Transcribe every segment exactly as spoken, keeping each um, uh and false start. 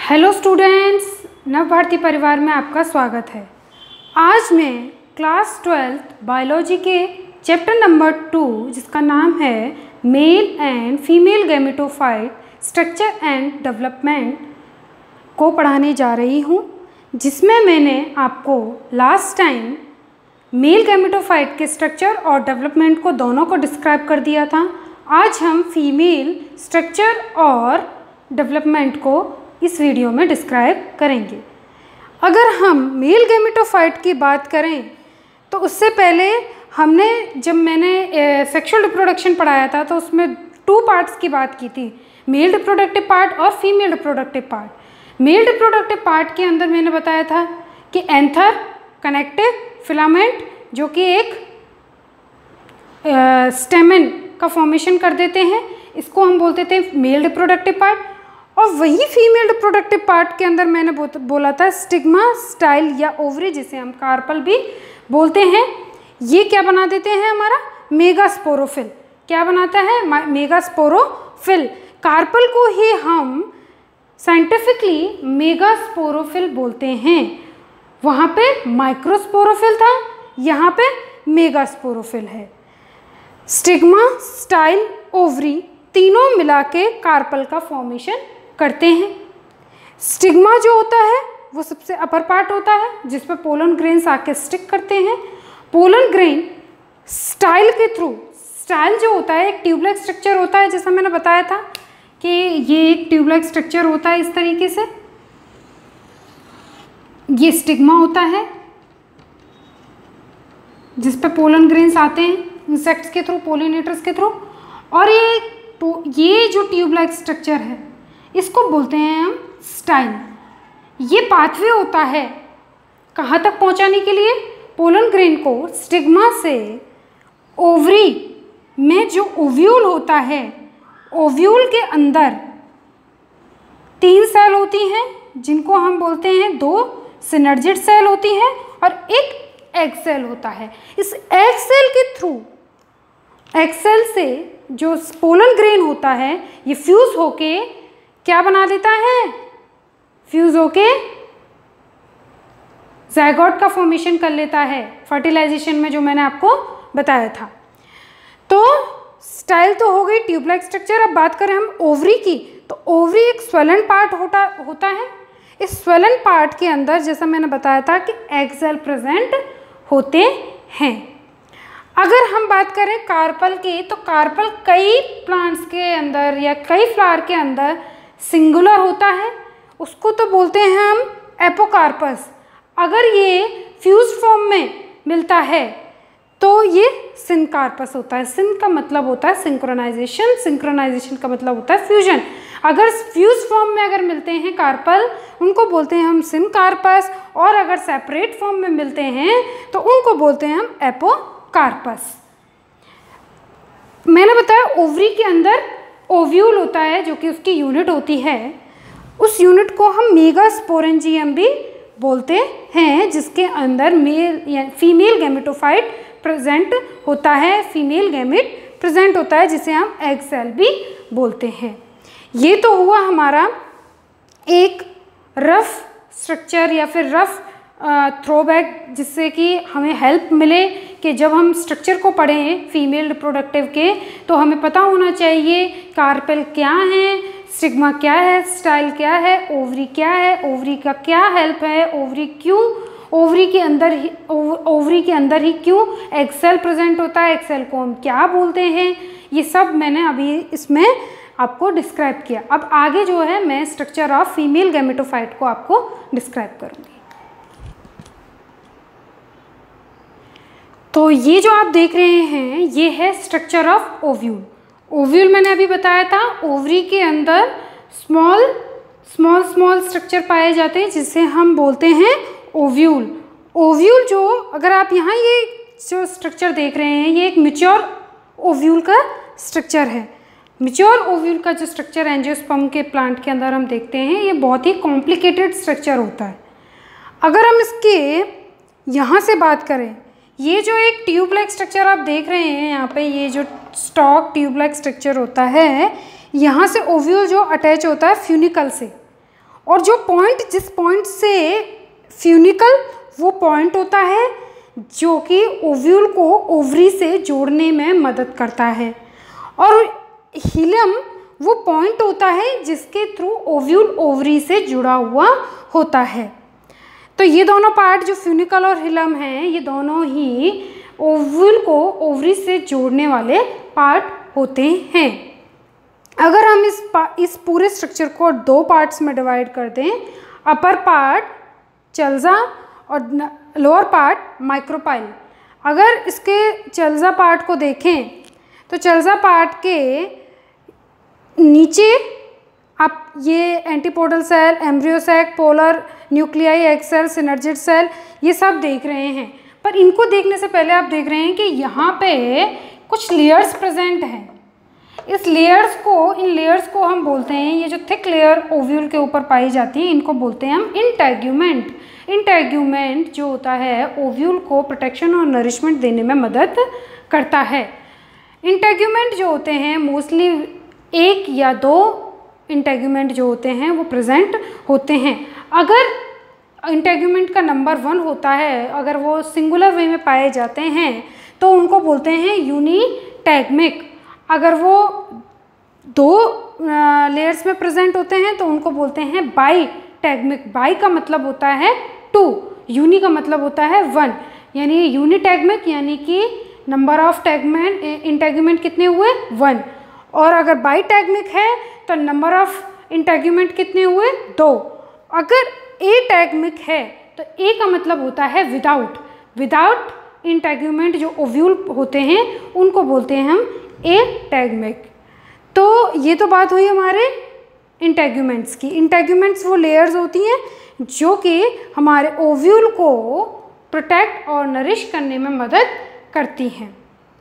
Hello students, नव भारती परिवार में आपका स्वागत है। आज मैं क्लास ट्वेल्थ बायोलॉजी के चैप्टर नंबर टू जिसका नाम है male and female gametophyte structure and development को पढ़ाने जा रही हूँ, जिसमें मैंने आपको लास्ट टाइम मेल गैमेटोफाइट के स्ट्रक्चर और डेवलपमेंट को दोनों को डिस्क्राइब कर दिया था। आज हम फीमेल स्ट्रक्चर और डेवलपमेंट को इस वीडियो में डिस्क्राइब करेंगे। अगर हम मेल गैमेटोफाइट की बात करें तो उससे पहले हमने जब मैंने सेक्सुअल रिप्रोडक्शन पढ़ाया था तो उसमें टू पार्ट्स की बात की थी, मेल रिप्रोडक्टिव पार्ट और female reproductive part. Male reproductive part के अंदर मैंने बताया था कि एंथर, कनेक्टिव, फिलामेंट जो कि एक स्टेमन का फॉर्मेशन कर देते हैं, इसको हम बोलते थे मेल रिप्रोडक्टिव पार्ट। और वही फीमेल रिप्रोडक्टिव पार्ट के अंदर मैंने बोला था स्टिग्मा, स्टाइल या ओवरी, जिसे हम कार्पल भी बोलते हैं। ये क्या बना देते हैं, हमारा मेगास्पोरोफिल। क्या बनाता है, मेगास्पोरोफिल। कार्पल को ही हम साइंटिफिकली मेगास्पोरोफिल बोलते हैं। वहाँ पे माइक्रोस्पोरोफिल था, यहाँ पे मेगास्पोरोफिल है। स्टिग्मा, स्टाइल, ओवरी तीनों मिला के कार्पल का फॉर्मेशन करते हैं। स्टिग्मा जो होता है वो सबसे अपर पार्ट होता है जिस पर पोलन ग्रेन्स आके स्टिक करते हैं। पोलन ग्रेन स्टाइल के थ्रू, स्टाइल जो होता है एक ट्यूबलाइक स्ट्रक्चर होता है, जैसा मैंने बताया था कि ये एक ट्यूबलाइक स्ट्रक्चर होता है। इस तरीके से ये स्टिग्मा होता है जिस पे पोलन ग्रेन्स आते हैं इंसेक्ट्स के थ्रू, पोलिनेटर्स के थ्रू। और ये ये जो ट्यूबलाइक स्ट्रक्चर है इसको बोलते हैं हम स्टाइल। ये पाथवे होता है कहाँ तक पहुँचाने के लिए, पोलन ग्रेन को स्टिग्मा से ओवरी में जो ओव्यूल होता है, ओव्यूल के अंदर तीन सेल होती हैं जिनको हम बोलते हैं, दो सिनर्जिड सेल होती हैं और एक एग सेल होता है। इस एग सेल के थ्रू, एग सेल से जो पोलन ग्रेन होता है ये फ्यूज होके क्या बना देता है, फ्यूज होके ज़ायगोट का फॉर्मेशन कर लेता है फर्टिलाइजेशन में, जो मैंने आपको बताया था। तो स्टाइल तो हो गई ट्यूबलाइक स्ट्रक्चर। अब बात करें हम ओवरी की, तो ओवरी एक स्वेलन पार्ट होता होता है। इस स्वेलन पार्ट के अंदर जैसा मैंने बताया था कि एग सेल प्रेजेंट होते हैं। अगर हम बात करें कार्पल की, तो कार्पल कई प्लांट्स के अंदर या कई फ्लावर के अंदर सिंगुलर होता है, उसको तो बोलते हैं हम एपोकार्पस। अगर ये फ्यूज फॉर्म में मिलता है तो ये सिनकार्पस होता है। सिन का मतलब होता है सिंक्रोनाइजेशन, सिंक्रोनाइजेशन का मतलब होता है फ्यूजन। अगर फ्यूज फॉर्म में अगर मिलते हैं कार्पल, उनको बोलते हैं हम सिनकार्पस, और अगर सेपरेट फॉर्म में मिलते हैं तो उनको बोलते हैं हम एपोकार्पस। मैंने बताया ओवरी के अंदर ओव्यूल होता है जो कि उसकी यूनिट होती है, उस यूनिट को हम मेगास्पोरेंजियम भी बोलते हैं, जिसके अंदर मेल या फीमेल गैमेटोफाइट प्रेजेंट होता है, फीमेल गैमेट प्रेजेंट होता है, जिसे हम एग सेल भी बोलते हैं। ये तो हुआ हमारा एक रफ स्ट्रक्चर या फिर रफ थ्रोबैक, जिससे कि हमें हेल्प मिले कि जब हम स्ट्रक्चर को पढ़ें फीमेल रिप्रोडक्टिव के तो हमें पता होना चाहिए कार्पल क्या है, स्टिग्मा क्या है, स्टाइल क्या है, ओवरी क्या है, ओवरी का क्या हेल्प है, ओवरी क्यों, ओवरी के अंदर ही ओवरी के अंदर ही क्यों एग सेल प्रेजेंट होता है, एग सेल को हम क्या बोलते हैं, ये सब मैंने अभी इसमें आपको डिस्क्राइब किया। अब आगे जो है मैं स्ट्रक्चर ऑफ फीमेल गैमेटोफाइट को आपको डिस्क्राइब करूँगी। तो ये जो आप देख रहे हैं ये है स्ट्रक्चर ऑफ ओव्यूल। ओव्यूल मैंने अभी बताया था, ओवरी के अंदर स्मॉल स्मॉल स्मॉल स्ट्रक्चर पाए जाते हैं जिसे हम बोलते हैं ओव्यूल। ओव्यूल जो, अगर आप यहाँ ये जो स्ट्रक्चर देख रहे हैं ये एक मैच्योर ओव्यूल का स्ट्रक्चर है। मैच्योर ओव्यूल का जो स्ट्रक्चर एंजियोस्पर्म के प्लांट के अंदर हम देखते हैं ये बहुत ही कॉम्प्लिकेटेड स्ट्रक्चर होता है। अगर हम इसके यहाँ से बात करें, ये जो एक ट्यूब लाइक स्ट्रक्चर आप देख रहे हैं यहाँ पे, ये जो स्टॉक ट्यूब लाइक स्ट्रक्चर होता है, यहाँ से ओव्यूल जो अटैच होता है फ्यूनिकल से, और जो पॉइंट, जिस पॉइंट से फ्यूनिकल, वो पॉइंट होता है जो कि ओव्यूल को ओवरी से जोड़ने में मदद करता है, और हिलम वो पॉइंट होता है जिसके थ्रू ओव्यूल ओवरी से जुड़ा हुआ होता है। तो ये दोनों पार्ट जो फ्यूनिकल और हिलम हैं, ये दोनों ही ओव्यूल को ओवरी से जोड़ने वाले पार्ट होते हैं। अगर हम इस इस पूरे स्ट्रक्चर को दो पार्ट्स में डिवाइड कर दें, अपर पार्ट चल्जा और लोअर पार्ट माइक्रोपाइल। अगर इसके चल्जा पार्ट को देखें तो चल्जा पार्ट के नीचे आप ये antipodal cell, embryo sac, polar nuclei, egg cell, synergid cell, ये सब देख रहे हैं। पर इनको देखने से पहले आप देख रहे हैं कि यहाँ पे कुछ लेयर्स प्रेजेंट हैं। इस लेयर्स को इन लेयर्स को हम बोलते हैं, ये जो थिक लेयर ओव्यूल के ऊपर पाई जाती है, इनको बोलते हैं हम इंटेग्यूमेंट। इंटेग्यूमेंट जो होता है ओव्यूल को प्रोटेक्शन और नरिशमेंट देने में मदद करता है। इंटेग्यूमेंट जो होते हैं मोस्टली एक या दो इंटेग्यूमेंट जो होते हैं वो प्रेजेंट होते हैं। अगर इंटेग्यूमेंट का नंबर वन होता है, अगर वो सिंगुलर वे में पाए जाते हैं तो उनको बोलते हैं यूनिटैग्मिक। अगर वो दो लेयर्स में प्रेजेंट होते हैं तो उनको बोलते हैं बाईटैग्मिक। बाई का मतलब होता है टू, यूनि का मतलब होता है वन, यानी यूनिटैग्मिक यानी कि नंबर ऑफ टैगमेंट इंटेग्यूमेंट कितने हुए, वन। और अगर बाईटैग्मिक है तो नंबर ऑफ इंटेग्यूमेंट कितने हुए, दो। अगर एटैग्मिक है तो ए का मतलब होता है विदाउट। विदाउट इंटेग्यूमेंट जो ओव्यूल होते हैं उनको बोलते हैं हम एटैग्मिक। तो ये तो बात हुई हमारे इंटेग्यूमेंट्स की। इंटेग्यूमेंट्स वो लेयर्स होती हैं जो कि हमारे ओव्यूल को प्रोटेक्ट और नरिश करने में मदद करती हैं।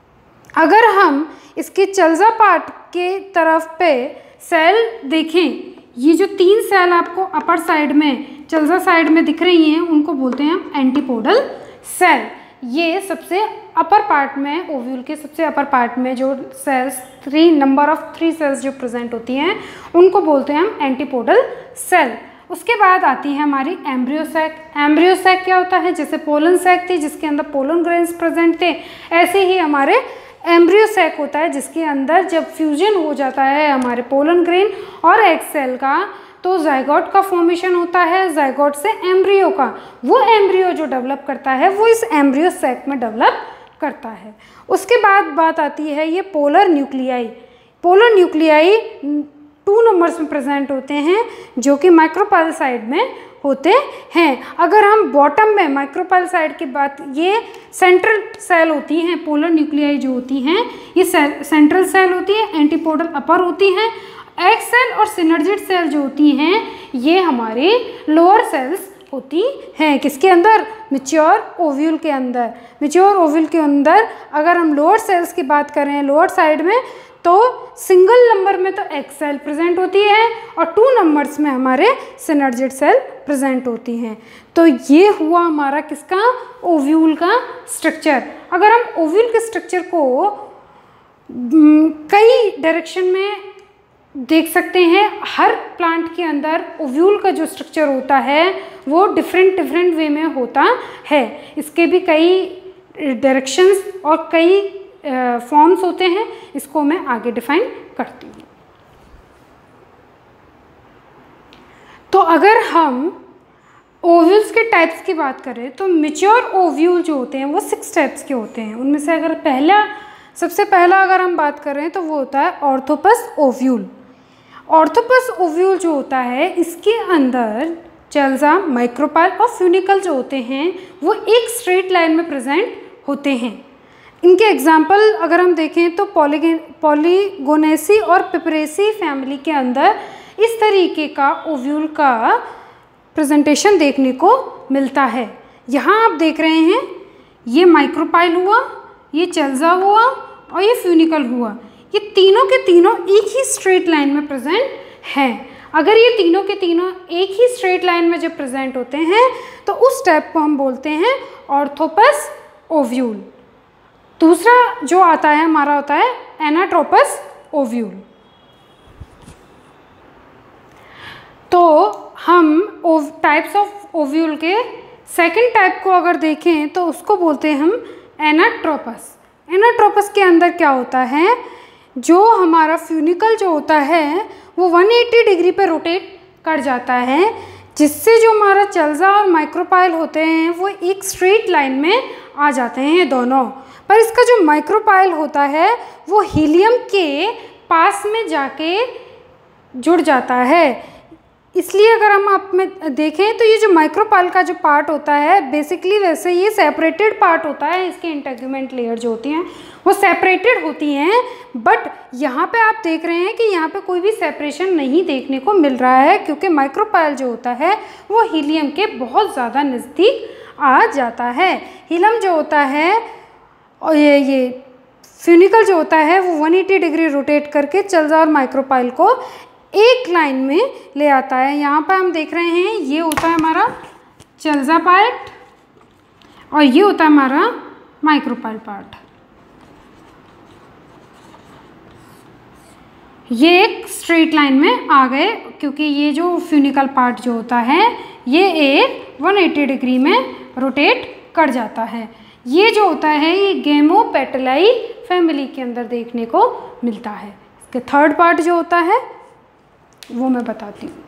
अगर हम इसके चल्जा पार्ट के तरफ पे सेल देखें, ये जो तीन सेल आपको अपर साइड में चल्जा साइड में दिख रही हैं उनको बोलते हैं हम एंटीपोडल सेल। ये सबसे अपर पार्ट में ओव्यूल के सबसे अपर पार्ट में जो cells, three number of three cells जो प्रेजेंट होती हैं उनको बोलते हैं हम एंटीपोडल सेल। उसके बाद आती है हमारी एम्ब्रियो सैक। एम्ब्रियो सैक क्या होता है, जैसे पोलन सैक थी जिसके अंदर पोलन ग्रेन्स प्रेजेंट थे, ऐसे ही हमारे एम्ब्रियो सैक होता है जिसके अंदर जब फ्यूजन हो जाता है हमारे पोलन ग्रेन और एग सेल का तो जाइगोट का फॉर्मेशन होता है, जाइगोट से एम्ब्रियो का। वो एम्ब्रियो जो डेवलप करता है वो इस एम्ब्रियो सैक में डेवलप करता है। उसके बाद बात आती है ये polar nuclei. Polar nuclei two numbers में प्रेजेंट होते हैं जो कि माइक्रोपाइल साइड में होते हैं। अगर हम बॉटम में माइक्रोपाइल साइड की बात, ये सेंट्रल सेल होती हैं, पोलर न्यूक्लियाई जो होती हैं ये सेंट्रल सेल होती है, एंटीपोडल अपर होती हैं। एग सेल और सिनर्जिड सेल जो होती हैं ये हमारे लोअर सेल्स होती हैं। किसके अंदर, मैच्योर ओव्यूल के अंदर। मैच्योर ओव्यूल के अंदर अगर हम लोअर सेल्स की बात करें लोअर साइड में तो सिंगल नंबर में तो एग सेल प्रेजेंट होती है और टू नंबर्स में हमारे सिनर्जिड सेल प्रेजेंट होती हैं। तो ये हुआ हमारा किसका, ओव्यूल का स्ट्रक्चर। अगर हम ओव्यूल के स्ट्रक्चर को कई डायरेक्शन में देख सकते हैं, हर प्लांट के अंदर ओव्यूल का जो स्ट्रक्चर होता है वो डिफरेंट डिफरेंट वे में होता है। इसके भी कई डायरेक्शंस और कई फॉर्म्स uh, होते हैं, इसको मैं आगे डिफाइन करती हूँ। तो अगर हम ओव्यूल्स के टाइप्स की बात करें तो मैच्योर ओव्यूल जो होते हैं वो सिक्स टाइप्स के होते हैं। उनमें से अगर पहला सबसे पहला अगर हम बात करें तो वो होता है ऑर्थोपस ओव्यूल। ऑर्थोपस ओव्यूल जो होता है इसके अंदर चल्जा, माइक्रोपाइल और फ्यूनिकल जो होते हैं वो एक स्ट्रेट लाइन में प्रेजेंट होते हैं। इनके एग्जाम्पल अगर हम देखें तो पॉलीगे पॉलीगोनेसी और पिपरेसी फैमिली के अंदर इस तरीके का ओव्यूल का प्रेजेंटेशन देखने को मिलता है। यहाँ आप देख रहे हैं ये माइक्रोपाइल हुआ, ये चल्जा हुआ और ये फ्यूनिकल हुआ। ये तीनों के तीनों एक ही स्ट्रेट लाइन में प्रेजेंट हैं। अगर ये तीनों के तीनों एक ही स्ट्रेट लाइन में जब प्रेजेंट होते हैं तो उस टाइप को हम बोलते हैं ऑर्थोपस ओव्यूल। दूसरा जो आता है हमारा होता है एनाट्रोपस ओव्यूल। तो हम टाइप्स ऑफ ओव्यूल के सेकंड टाइप को अगर देखें तो उसको बोलते हैं हम एनाट्रोपस। एनाट्रोपस के अंदर क्या होता है, जो हमारा फ्यूनिकल जो होता है वो एक सौ अस्सी डिग्री पे रोटेट कर जाता है, जिससे जो हमारा चल्जा और माइक्रोपाइल होते हैं वो एक स्ट्रेट लाइन में आ जाते हैं दोनों। पर इसका जो माइक्रोपाइल होता है वो हीलियम के पास में जाके जुड़ जाता है। इसलिए अगर हम आप में देखें तो ये जो माइक्रोपाइल का जो पार्ट होता है बेसिकली वैसे ये सेपरेटेड पार्ट होता है, इसके इंटेगुमेंट लेयर जो होती हैं वो सेपरेटेड होती हैं, बट यहाँ पे आप देख रहे हैं कि यहाँ पे कोई भी सेपरेशन नहीं देखने को मिल रहा है, क्योंकि माइक्रोपाइल जो होता है वो हीलियम के बहुत ज़्यादा नज़दीक आ जाता है। हीलियम जो होता है और ये ये फ्यूनिकल जो होता है वो एक सौ अस्सी डिग्री रोटेट करके चल्जा और माइक्रोपाइल को एक लाइन में ले आता है। यहाँ पर हम देख रहे हैं ये होता है हमारा चल्जा पार्ट और ये होता है हमारा माइक्रोपाइल पार्ट। ये एक स्ट्रेट लाइन में आ गए, क्योंकि ये जो फ्यूनिकल पार्ट जो होता है ये एक एक सौ अस्सी डिग्री में रोटेट कर जाता है। ये जो होता है ये गेमोपेटलाई फैमिली के अंदर देखने को मिलता है। इसके थर्ड पार्ट जो होता है वो मैं बताती हूँ।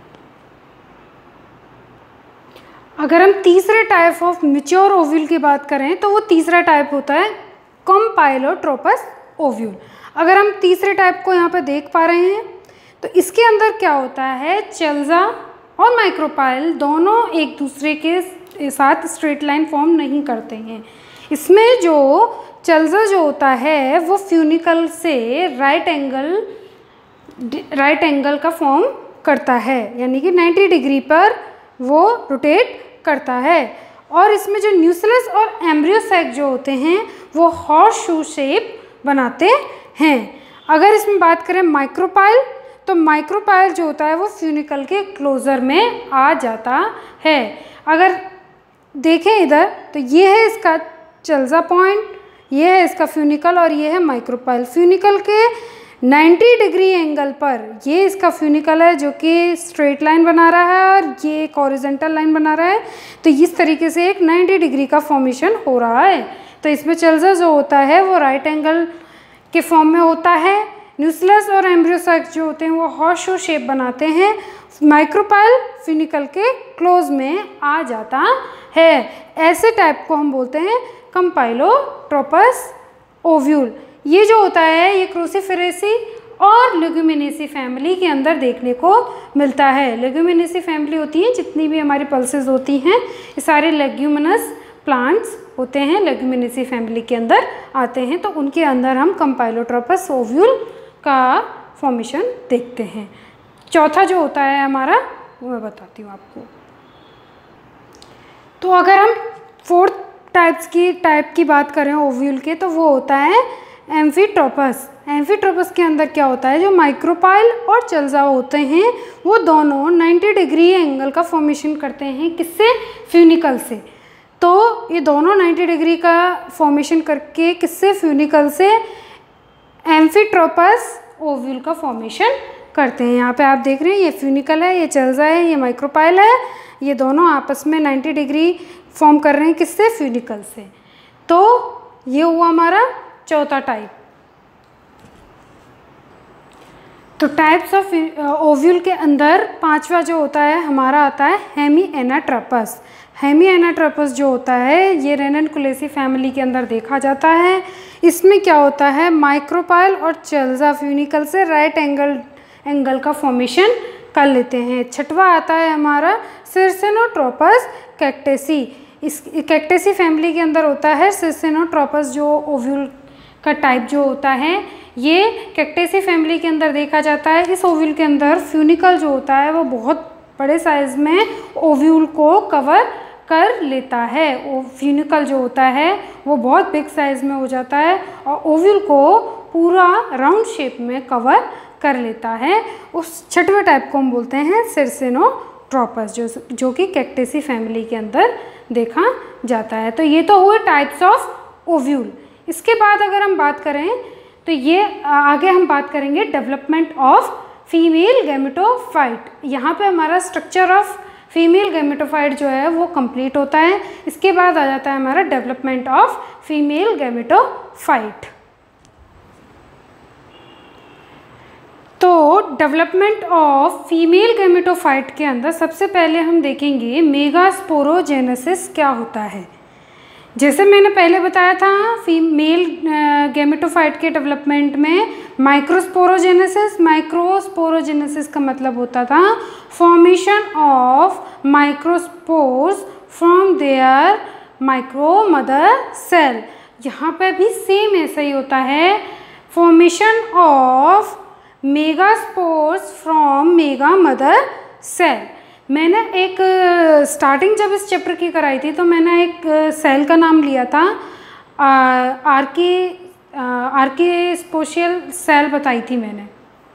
अगर हम तीसरे टाइप ऑफ मैच्योर ओव्यूल की बात करें तो वो तीसरा टाइप होता है कंपाइलोट्रोपस ओव्यूल। अगर हम तीसरे टाइप को यहाँ पे देख पा रहे हैं तो इसके अंदर क्या होता है, चल्जा और माइक्रोपाइल दोनों एक दूसरे के साथ स्ट्रेट लाइन फॉर्म नहीं करते हैं। इसमें जो चल्जा जो होता है वो फ्यूनिकल से राइट एंगल राइट एंगल का फॉर्म करता है, यानी कि नब्बे डिग्री पर वो रोटेट करता है। और इसमें जो न्यूक्लियस और एम्ब्रियोसैक जो होते हैं वो हॉर्स शू शेप बनाते हैं। अगर इसमें बात करें माइक्रोपाइल तो माइक्रोपाइल जो होता है वो फ्यूनिकल के क्लोजर में आ जाता है। अगर देखें इधर तो ये है इसका चल्जा पॉइंट, ये है इसका फ्यूनिकल और ये है माइक्रोपाइल। फ्यूनिकल के नब्बे डिग्री एंगल पर ये इसका फ्यूनिकल है जो कि स्ट्रेट लाइन बना रहा है और ये एक हॉरिजॉन्टल लाइन बना रहा है, तो इस तरीके से एक नब्बे डिग्री का फॉर्मेशन हो रहा है। तो इसमें चल्जा जो होता है वो राइट एंगल के फॉर्म में होता है। न्यूक्लियस और एम्ब्रियोसैक जो होते हैं वो हॉर्स शू शेप बनाते हैं। माइक्रोपाइल फ्यूनिकल के क्लोज में आ जाता है। ऐसे टाइप को हम बोलते हैं कंपाइलोट्रोपस ओव्यूल। ये जो होता है ये क्रूसीफेरेसी और लेग्यूमिनेसी फैमिली के अंदर देखने को मिलता है। लेग्यूमिनेसी फैमिली होती है, जितनी भी हमारी पल्सेस होती हैं ये सारे लेग्यूमिनस प्लांट्स होते हैं, लेग्यूमिनेसी फैमिली के अंदर आते हैं, तो उनके अंदर हम कंपाइलोट्रोपस ओव्यूल का फॉर्मेशन देखते हैं। चौथा जो होता है हमारा वो मैं बताती हूँ आपको। तो अगर हम फोर्थ टाइप्स की टाइप की बात करें ओव्यूल के तो वो होता है एम्फीट्रोपस। एम्फीट्रोपस के अंदर क्या होता है, जो माइक्रोपाइल और चल्जा होते हैं वो दोनों नब्बे डिग्री एंगल का फॉर्मेशन करते हैं। किससे? फ्यूनिकल से। तो ये दोनों नब्बे डिग्री का फॉर्मेशन करके किससे? फ्यूनिकल से एम्फीट्रोपस ओव्यूल का फॉर्मेशन करते हैं। यहाँ पे आप देख रहे हैं ये फ्यूनिकल है, ये चल्जा है, ये माइक्रोपाइल है, ये दोनों आपस में नब्बे डिग्री फॉर्म कर रहे हैं। किससे? फ्यूनिकल से। तो ये हुआ हमारा चौथा टाइप। तो टाइप्स ऑफ ओव्यूल के अंदर पांचवा जो होता है हमारा आता है हेमीएनाट्रोपस। हेमीएनाट्रोपस जो होता है ये रेननकुलेसी फैमिली के अंदर देखा जाता है। इसमें क्या होता है, माइक्रोपाइल और चल्जा फ्यूनिकल से राइट एंगल एंगल का फॉर्मेशन कर लेते हैं। छठवा आता है हमारा सिरसेनोट्रोपस कैक्टेसी। इस कैक्टेसी फैमिली के अंदर होता है सिरसेनोट्रोपस जो ओव्यूल का टाइप जो होता है ये कैक्टेसी फैमिली के अंदर देखा जाता है। इस ओव्यूल के अंदर फ्यूनिकल जो होता है वो बहुत बड़े साइज़ में ओव्यूल को कवर कर लेता है। ओ फ्यूनिकल जो होता है वो बहुत बिग साइज़ में हो जाता है और ओव्यूल को पूरा राउंड शेप में कवर कर लेता है। उस छठवें टाइप को हम बोलते हैं सिरसेनोट्रोपस जो जो कि कैक्टेसी फैमिली के अंदर देखा जाता है। तो ये तो हुए टाइप्स ऑफ ओव्यूल। इसके बाद अगर हम बात करें तो ये आगे हम बात करेंगे डेवलपमेंट ऑफ फीमेल गैमेटोफाइट। यहाँ पे हमारा स्ट्रक्चर ऑफ फीमेल गैमेटोफाइट जो है वो कंप्लीट होता है। इसके बाद आ जाता है हमारा डेवलपमेंट ऑफ फीमेल गैमेटोफाइट। तो डेवलपमेंट ऑफ फीमेल गैमेटोफाइट के अंदर सबसे पहले हम देखेंगे मेगास्पोरोजेनेसिस क्या होता है। जैसे मैंने पहले बताया था फीमेल गैमेटोफाइट के डेवलपमेंट में माइक्रोस्पोरोजेनेसिस, माइक्रोस्पोरोजेनेसिस का मतलब होता था formation of microspores from their micro mother cell. यहाँ पे भी सेम ऐसा ही होता है, formation of megaspores from mega mother cell. मैंने एक स्टार्टिंग जब इस चैप्टर की कराई थी तो मैंने एक सेल का नाम लिया था आर्की आर्कीस्पोशियल सेल बताई थी मैंने,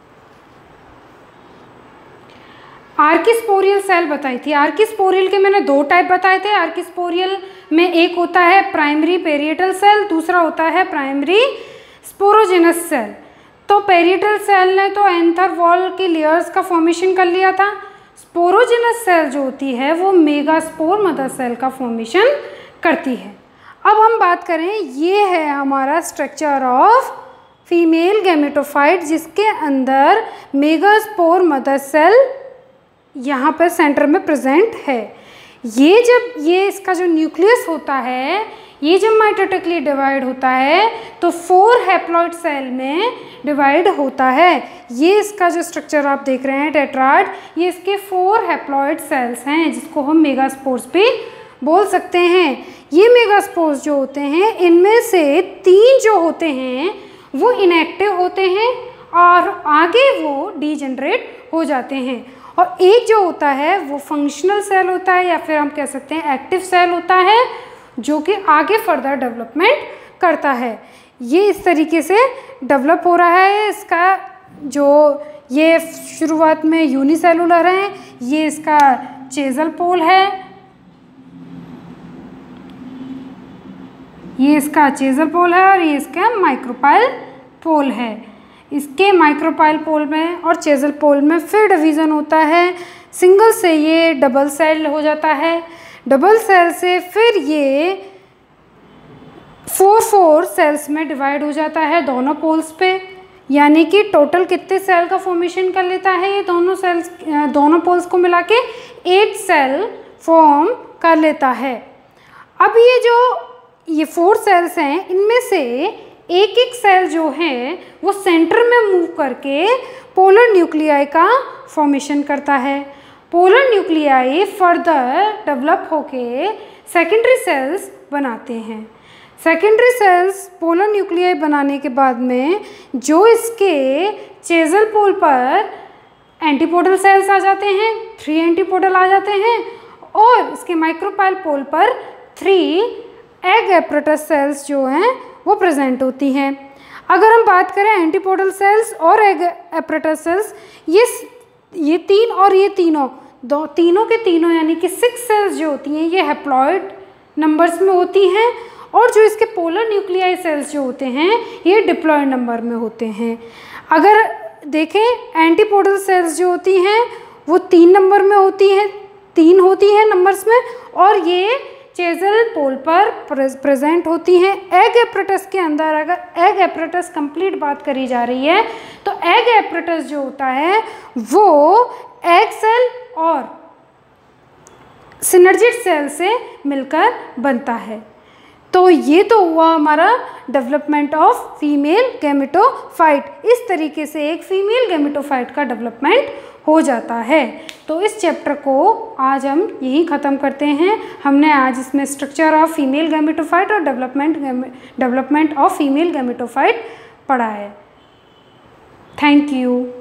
आर्कीस्पोरियल सेल बताई थी। आर्कीस्पोरियल के मैंने दो टाइप बताए थे। आर्कीस्पोरियल में एक होता है प्राइमरी पेरिएटल सेल, दूसरा होता है प्राइमरी स्पोरोजेनस सेल। तो पेरिएटल सेल ने तो एंथर वॉल की लेयर्स का फॉर्मेशन कर लिया था। स्पोरोजेनस सेल जो होती है वो मेगास्पोर मदर सेल का फॉर्मेशन करती है। अब हम बात करें, ये है हमारा स्ट्रक्चर ऑफ फीमेल गैमेटोफाइट जिसके अंदर मेगास्पोर मदर सेल यहाँ पर सेंटर में प्रेजेंट है। ये जब ये इसका जो न्यूक्लियस होता है, ये जब माइटोटिकली डिवाइड होता है तो फोर हैप्लॉइड सेल में डिवाइड होता है। ये इसका जो स्ट्रक्चर आप देख रहे हैं टेट्राड, ये इसके फोर हैप्लॉइड सेल्स हैं जिसको हम मेगास्पोर्स भी बोल सकते हैं। ये मेगास्पोर्स जो होते हैं इनमें से तीन जो होते हैं वो इनएक्टिव होते हैं और आगे वो डीजेनरेट हो जाते हैं, और एक जो होता है वो फंक्शनल सेल होता है या फिर हम कह सकते हैं एक्टिव सेल होता है जो कि आगे फर्दर डेवलपमेंट करता है। ये इस तरीके से डेवलप हो रहा है। इसका जो ये शुरुआत में यूनिसेलुलर है, ये इसका चेजल पोल है, ये इसका चेजल पोल है और ये इसका माइक्रोपाइल पोल है। इसके माइक्रोपाइल पोल में और चेजल पोल में फिर डिवीज़न होता है। सिंगल से ये डबल सेल हो जाता है, डबल सेल से फिर ये फोर फोर सेल्स में डिवाइड हो जाता है दोनों पोल्स पे। यानी कि टोटल कितने सेल का फॉर्मेशन कर लेता है ये दोनों सेल्स, दोनों पोल्स को मिला के एट सेल फॉर्म कर लेता है। अब ये जो ये फोर सेल्स हैं इनमें से एक एक सेल जो है वो सेंटर में मूव करके पोलर न्यूक्लियाई का फॉर्मेशन करता है। पोलर न्यूक्लियाई फर्दर डेवलप होके सेकेंडरी सेल्स बनाते हैं। सेकेंडरी सेल्स पोलर न्यूक्लियाई बनाने के बाद में जो इसके चेजल पोल पर एंटीपोडल सेल्स आ जाते हैं, थ्री एंटीपोडल आ जाते हैं, और इसके माइक्रोपाइल पोल पर थ्री एग एपरेटस सेल्स जो हैं वो प्रेजेंट होती हैं। अगर हम बात करें एंटीपोडल सेल्स और एग एपरेटस सेल्स, ये ये तीन और ये तीनों दो तीनों के तीनों यानी कि सिक्स सेल्स जो होती हैं ये हैप्लॉइड नंबर्स में होती हैं, और जो इसके पोलर न्यूक्लियाई सेल्स जो होते हैं ये डिप्लॉइड नंबर में होते हैं। अगर देखें एंटीपोडल सेल्स जो होती हैं वो तीन नंबर में होती हैं, तीन होती हैं नंबर्स में, और ये चेजल पोल पर प्रेजेंट होती हैं। एग एपरेटस के अंदर अगर एग एपरेटस कंप्लीट बात करी जा रही है तो एग एपरेटस जो होता है वो एग सेल और सिनर्जिड सेल से मिलकर बनता है। तो ये तो हुआ हमारा डेवलपमेंट ऑफ फीमेल गैमेटोफाइट। इस तरीके से एक फीमेल गैमेटोफाइट का डेवलपमेंट हो जाता है। तो इस चैप्टर को आज हम यहीं ख़त्म करते हैं। हमने आज इसमें स्ट्रक्चर ऑफ फीमेल गैमेटोफाइट और development development of female gametophyte पढ़ा है। Thank you.